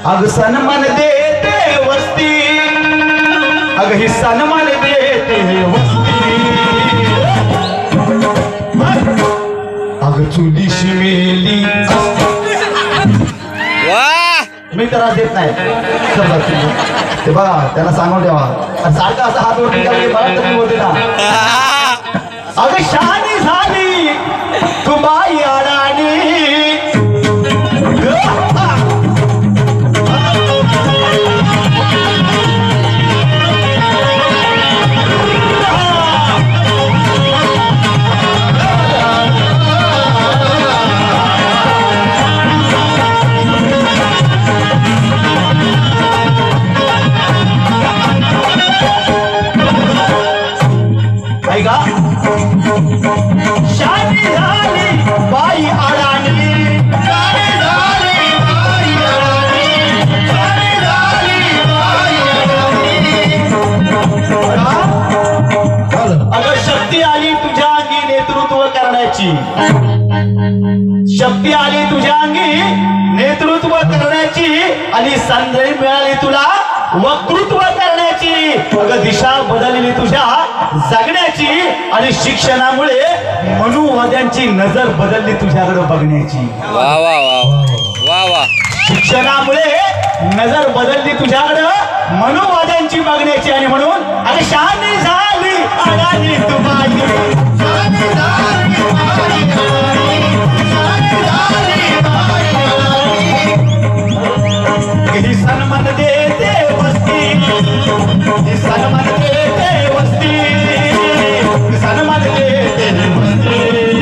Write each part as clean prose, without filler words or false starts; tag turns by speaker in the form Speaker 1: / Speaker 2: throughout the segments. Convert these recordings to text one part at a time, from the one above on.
Speaker 1: अग सन्मान देते वस्ती, अग ही सन्मान देते वस्ती, अग चुली शिमेली मी त्रास देत नाही ते बघा त्याला सांगून ठेवा सारखा असा हात वरती मला तरी होते ना अग शानी झाली तू बाई अडाणी ऐका शानी झाली बाई अडाणी शानी झाली बाई अडाणी शानी झाली बाई अडाणी अगं शक्ती आली तुझ्या अंगी नेतृत्व करण्याची शक्ती आली तुझ्या अंगी नेतृत्व करण्याची आणि संधी मिळाली तुला वक्तृत्व करण्याची अगं दिशा बदलली तुझ्या जगण्याची आणि शिक्षणामुळे मनुवाद्यांची नजर बदलली तुझ्याकडे बघण्याची
Speaker 2: वा वा वा वा वा
Speaker 1: शिक्षणामुळे नजर बदलली तुझ्याकडे मनुवाद्यांची बघण्याची आणि म्हणून अरे शानी झाली अडाणी तू बाई शानी झाली बाई शानी झाली बाई ही सन्मान देते वस्ती ही सन्मान देते वस्ती ही सन्मान देते वस्ती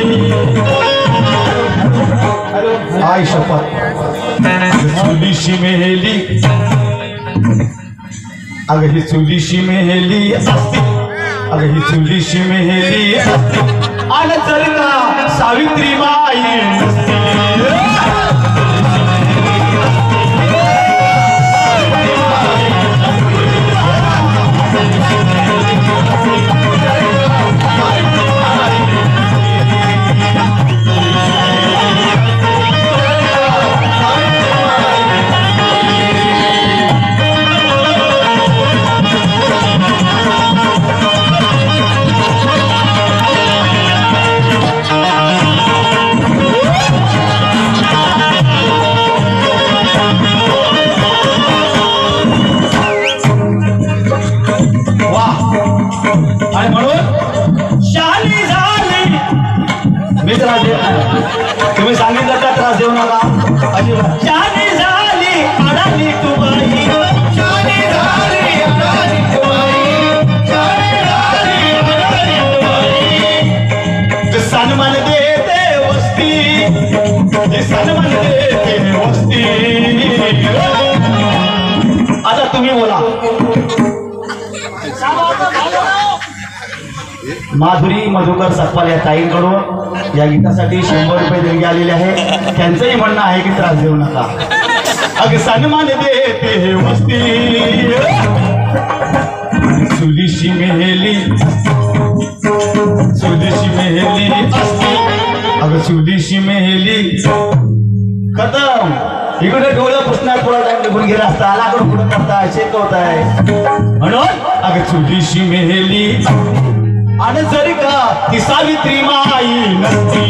Speaker 1: आई शपथ चुलीशी मेहली अगं ही चुलीशी मेहली असती अगं ही चुलीशी मेहली असती आणि जर का सावित्री बाई नसती आणि म्हणून शानी झाली मी त्रास देत नाही तुम्ही सांगितलं का त्रास देऊ नका अजिबात शानी झाली अडाणी तू बाई शानी झाली अडाणी तू बाई शानी झाली अडाणी तू बाई सन्मान देते वस्ती सन्मान देते वस्ती आता तुम्ही बोला माधुरी मधुकर सकपाल या ताईंकडून या गीतासाठी 100 रुपये देणगी आलेले आहे त्यांचंही म्हणणं आहे की त्रास देऊ नका अग सन्मान देते वस्ती चुलीशी मेहली असती अग चुलीशी मेहली खतम इकडे डोळं पुसणार थोडा टाइम निघून गेला असता आलाकडून पुढे करताय शेकवताय म्हणून अग चुलीशी मेहली आणि जरी का ती सावित्री माई नसती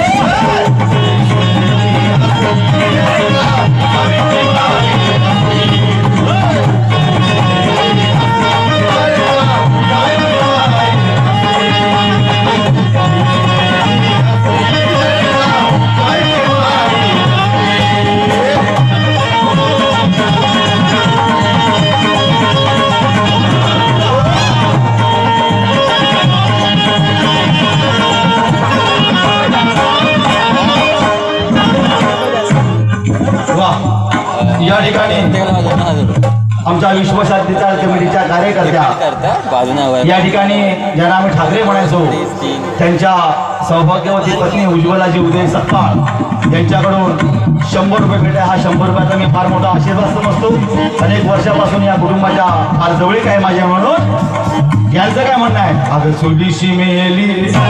Speaker 1: या ठिकाणी आमच्या विश्वशांतीचा कमिटीच्या कार्यकर्त्या या ठिकाणी ज्यांना आम्ही ठाकरे म्हणायचो त्यांच्या सौभाग्यवती पत्नी उज्ज्वलाजी उदय सकपाळ यांच्याकडून 100 रुपये भेटे हा 100 रुपयाचा मी फार मोठा आशीर्वाद समजतो अनेक वर्षापासून या कुटुंबाच्या फार जवळीक आहे माझ्या म्हणून यांचं काय म्हणणं आहे अगं चुलीशी मेली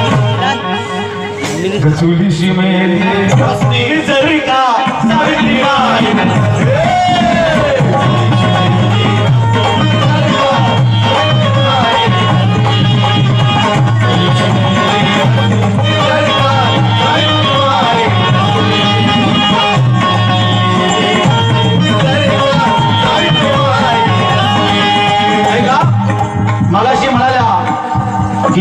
Speaker 1: चुलीशी मेली जरी का सावित्री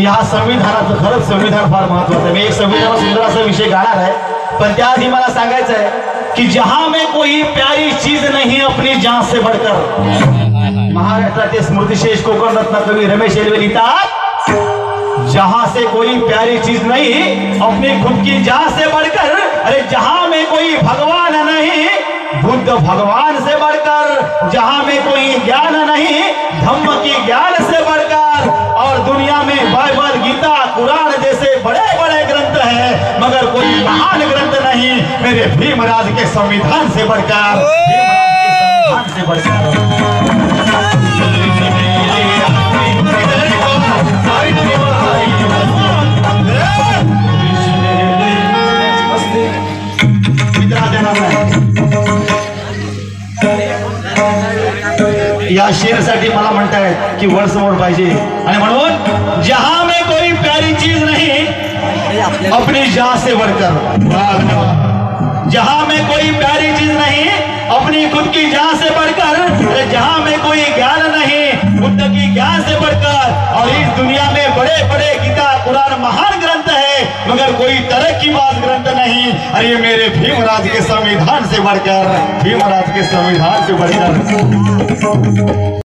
Speaker 1: या संविधानाचं खरंच संविधान फार महत्वाचं आहे. मी एक संविधान सुंदर असा विषय गाणार आहे, पण त्याआधी मला सांगायचं आहे की जहां में कोई प्यारी चीज नहीं अपनी जान से बढ़कर. महाराष्ट्राचे स्मृतिशेष कोकण रत्न कवी रमेश एलवे लिहितात, जहां से कोई प्यारी चीज नहीं अपनी खुद की जान से बढ़कर. अरे जहां में कोई भगवान नहीं बुद्ध भगवान से बढ़कर. जहां में कोई ज्ञान नहीं धम्म की ज्ञान से बढ़कर. और दुनिया में बाइबल गीता कुरान जैसे बड़े बड़े ग्रंथ हैं, मगर कोई महान ग्रंथ नहीं मेरे भीमराज के संविधान से बढ़कर. भीमराज के संविधान से बढ़कर. या शेरसाठी मला म्हणतायत की वर समोर पाहिजे, आणि म्हणून जहां में कोई प्यारी चीज नहीं अपनी जान से बढ़कर. जहां में कोई प्यारी चीज नहीं अपनी खुद की जान से बढ़कर. जहां में कोई ज्ञान नहीं बुद्ध की ज्ञान से बढ़कर. और इस दुनिया में बड़े बड़े गीता कुरान महान ग्रंथ है, मगर कोई तरक्कीबाज ग्रंथ नहीं. अरे मेरे भीमराज के संविधान से बढ़कर, भीमराज के संविधान से बढ़कर.